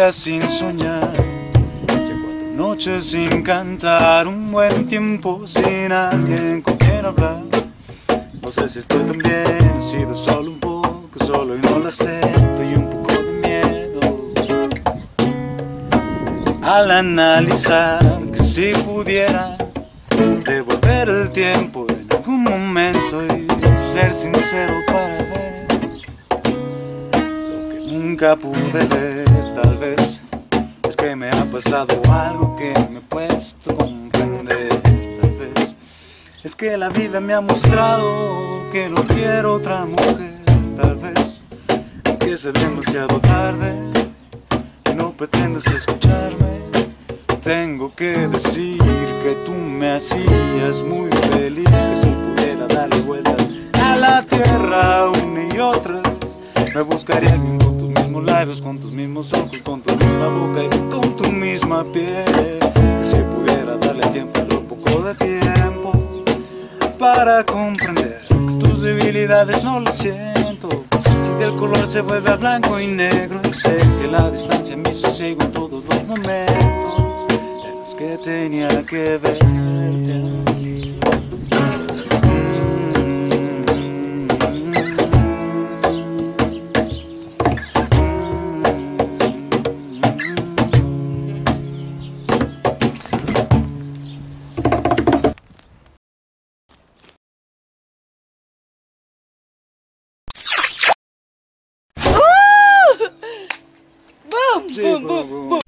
días sin soñar, ya 4 noches sin cantar, un buen tiempo sin alguien con quien hablar. No sé si estoy tan bien, he sido solo un poco solo y no lo acepto, y un poco de miedo al analizar que si pudiera devolver el tiempo en algún momento y ser sincero para ver lo que nunca pude ver. Tal vez es que me ha pasado algo que me he puesto a comprender. Tal vez es que la vida me ha mostrado que no quiero otra mujer. Tal vez que es demasiado tarde y no pretendes escucharme. Tengo que decir que tú me hacías muy feliz, que si pudiera darle vueltas a la tierra una y otra vez, me buscaría alguien con tus mismos labios, con tus mismos ojos, con tu misma boca y con tu misma piel. Que si pudiera darle tiempo, otro poco de tiempo, para comprender que tus debilidades no lo siento. Si el color se vuelve a blanco y negro, y sé que la distancia me sosiego en todos los momentos en los que tenía que verte. Boom, Sí, boom, boom, boom.